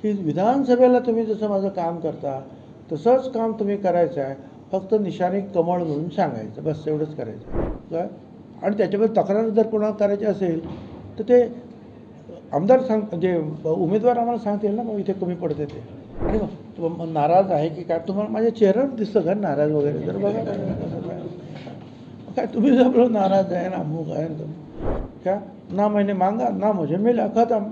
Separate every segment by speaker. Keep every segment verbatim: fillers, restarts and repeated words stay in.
Speaker 1: की विधानसभेला तुम्ही जसं माझं काम करता तसंच काम तुम्ही करायचं आहे, फक्त निशाणे कमळ म्हणून सांगायचं, बस एवढंच करायचं काय. आणि त्याच्यावर तक्रार जर कोणाला करायची असेल तर ते आमदार सांग म्हणजे उमेदवार आम्हाला सांगतील ना, मग इथे कमी पडते ते. आणि मग नाराज आहे की काय, तुम्हाला माझ्या चेहऱ्यावर दिसतं का नाराज वगैरे, तर बघा काय तुम्ही जर नाराज आहे ना अमुक आहे ना क्या ना मैंने मांगा ना मुझे मिला, खतम.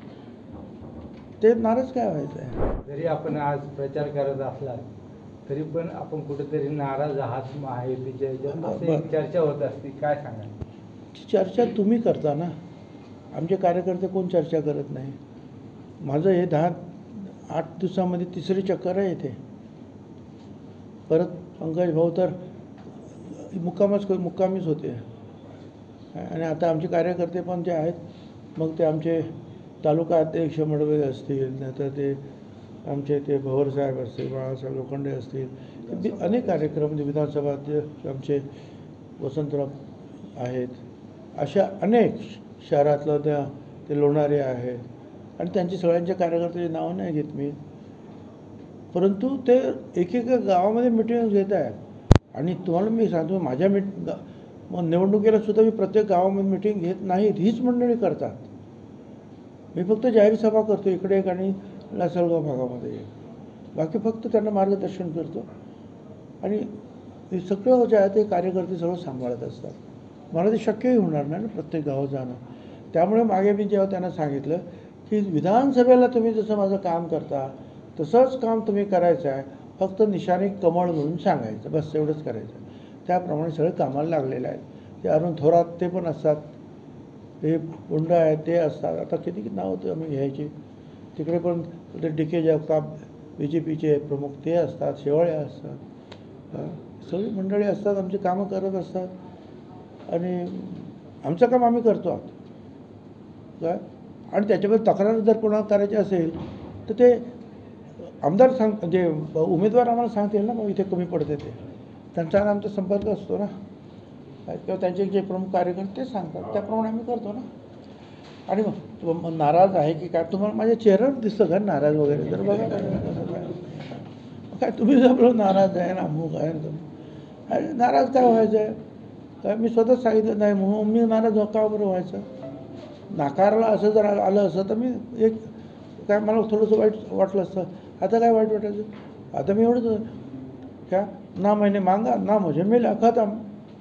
Speaker 1: ते नाराज काय व्हायचं आहे.
Speaker 2: जरी आपण आज प्रचार करत असला तरी पण आपण कुठेतरी नाराज आहात महायुतीच्या चर्चा होत असते, काय सांगा.
Speaker 1: चर्चा तुम्ही करता ना, आमचे कार्यकर्ते कोण चर्चा करत नाही. माझं हे दहा आठ दिवसामध्ये तिसरी चक्कर आहे इथे. परत पंकज भाऊ तर मुक्कामच मुक्कामीच होते. आणि आता आमचे कार्यकर्ते पण जे आहेत, मग ते आमचे तालुका अध्यक्ष मडवे असतील, नाहीतर ते आमचे ते भवरसाहेब असतील, बाळासाहेब लोखंडे असतील, अनेक कार्यक्रम, विधानसभा अध्यक्ष आमचे वसंतराव आहेत, अशा अनेक शहरातलं त्या ते लोणारे आहेत. आणि त्यांची सगळ्यांच्या कार्यकर्त्याची नावं नाही घेत मी, परंतु ते एकेका गावामध्ये मिटिंग घेत आहेत. आणि तुम्हाला मी सांगतो, माझ्या मिट मग निवडणुकीला सुद्धा मी प्रत्येक गावामध्ये मिटिंग घेत नाहीत, हीच मंडळी करतात. मी फक्त जाहीर सभा करतो इकडे एक आणि लासलगाव भागामध्ये एक, बाकी फक्त त्यांना मार्गदर्शन करतो. आणि हे सगळं जे आहे ते कार्यकर्ते सगळं सांभाळत असतात. मला ते शक्यही होणार नाही ना प्रत्येक गावात जाणं. त्यामुळे मागे मी जेव्हा त्यांना सांगितलं की विधानसभेला तुम्ही जसं माझं काम करता तसंच काम तुम्ही करायचं आहे, फक्त निशाणे कमळ म्हणून सांगायचं, बस एवढंच करायचं. त्याप्रमाणे सगळे कामाला लागलेले आहेत. ते अरुण थोरात ते पण असतात, ते गुंड आहेत ते असतात. आता किती किती नाव होतं आम्ही घ्यायची. तिकडे पण ते डी के जगताप बी जे पीचे प्रमुख ते असतात, शेवाळे असतात, सगळी मंडळी असतात, आमची कामं करत असतात. आणि आमचं काम आम्ही करतो आहोत काय. आणि त्याच्यावर तक्रार जर कोणाला करायची असेल तर ते आमदार सांग म्हणजे उमेदवार आम्हाला सांगतील ना, मग इथे कमी पडते ते. त्यांचा आमचा संपर्क असतो ना, किंवा त्यांचे जे प्रमुख कार्यकर्ते ते सांगतात, त्याप्रमाणे आम्ही करतो ना. आणि मग नाराज आहे की काय, तुम्हाला माझ्या चेहऱ्यावर दिसतं का नाराज वगैरे, तर बघा काय तुम्ही जर नाराज आहे ना अमुक आहे ना, अरे नाराज काय व्हायचं आहे काय. मी स्वतःच सांगितलं नाही म्हणून मी नाराज का बरं व्हायचं. नाकारला असं जर आलं असं तर मी एक काय मला थोडंसं वाईट वाटलं असतं. आता काय वाईट वाटायचं, आता मी एवढंच क्या ना मैंने मांगा ना मुझे मिला, खतम.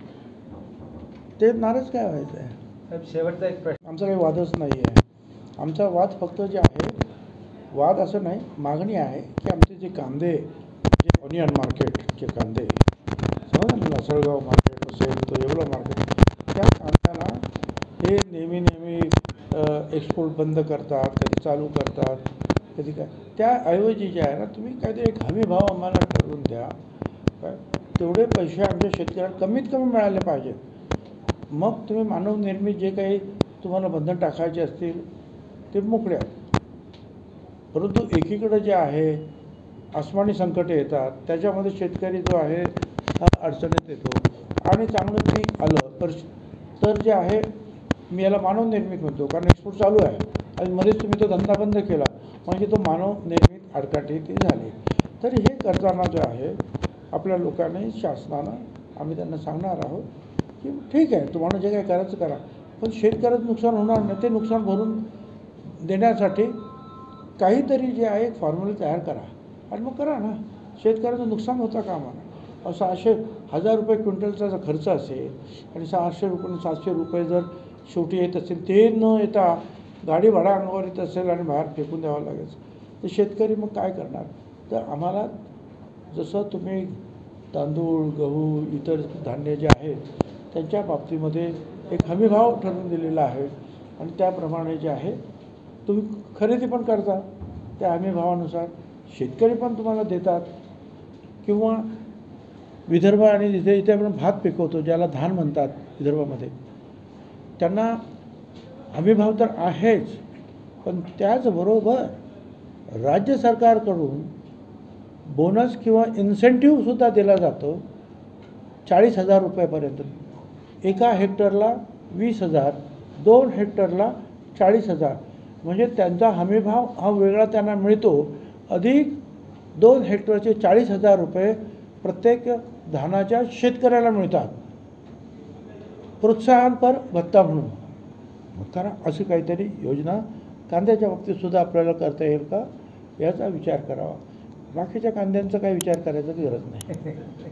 Speaker 1: ते नाराज काय व्हायचं आहे.
Speaker 2: शेवटचा एक प्रश्न.
Speaker 1: आमचा काही वादच नाही आहे. आमचा वाद फक्त जे आहे, वाद असं नाही, मागणी आहे की आमचे जे कांदे, जे ऑनियन मार्केटचे कांदे समजा ना, लासलगाव मार्केट असेल तर येवला मार्केट, त्या कांद्याला हे नेहमी नेहमी एक्सपोर्ट बंद करतात, कधी चालू करतात, कधी काय. त्याऐवजी जे आहे ना, तुम्ही काहीतरी एक हमी भाव आम्हाला ठरवून द्या काय. तेवढे पैसे आमच्या शेतकऱ्यांना कमीत कमी मिळाले पाहिजेत. मग तुम्ही मानवनिर्मित जे काही तुम्हाला बंधन टाकायचे असतील ते मोकळे. परंतु एकीकडे जे आहे आसमानी संकटे येतात, त्याच्यामध्ये शेतकरी जो आहे हा अडचणीत येतो. आणि चांगलं पीक आलं तर तर जे आहे, मी याला मानवनिर्मित म्हणतो, कारण एक्सपोर्ट चालू आहे आणि मध्येच तुम्ही तो धंदा बंद केला म्हणजे तो मानवनिर्मित आडकाठी ती झाली. तर हे करताना जो आहे आपल्या लोकांनी, शासनानं आम्ही त्यांना सांगणार आहोत की ठीक आहे, तुम्हाला जे काही करायचं करा, पण शेतकऱ्याचं नुकसान होणार नाही. ते नुकसान भरून देण्यासाठी काहीतरी जे आहे एक फॉर्म्युला तयार करा आणि मग करा ना. शेतकऱ्याचं नुकसान होता कामा नये. सहाशे हजार रुपये क्विंटलचा जर खर्च असेल आणि सहाशे रुपये सातशे रुपये जर शेवटी येत असेल, ते न येता गाडी भाडा अंगावर येत असेल आणि बाहेर फेकून द्यावं लागेल, तर शेतकरी मग काय करणार. तर आम्हाला जसं तुम्ही तांदूळ, गहू, इतर धान्य जे आहेत त्यांच्या बाबतीमध्ये एक हमीभाव ठरवून दिलेला आहे आणि त्याप्रमाणे जे आहे तुम्ही खरेदी पण करता, त्या हमीभावानुसार शेतकरी पण तुम्हाला देतात. किंवा विदर्भ आणि जिथे इथे आपण भात पिकवतो, ज्याला धान म्हणतात विदर्भामध्ये, त्यांना हमीभाव तर आहेच, पण त्याचबरोबर राज्य सरकारकडून बोनस किंवा इन्सेंटिव्हसुद्धा दिला जातो चाळीस हजार रुपयापर्यंत. एका हेक्टरला वीस हजार, दोन हेक्टरला चाळीस हजार. म्हणजे त्यांचा हमीभाव हा वेगळा त्यांना मिळतो. अधिक दोन हेक्टरचे चाळीस हजार रुपये प्रत्येक धानाच्या शेतकऱ्याला मिळतात प्रोत्साहनपर भत्ता म्हणून. मग करा अशी काहीतरी योजना कांद्याच्या बाबतीतसुद्धा आपल्याला करता येईल का याचा विचार करावा. बाकीच्या कांद्यांचा काही विचार करायची गरज नाही.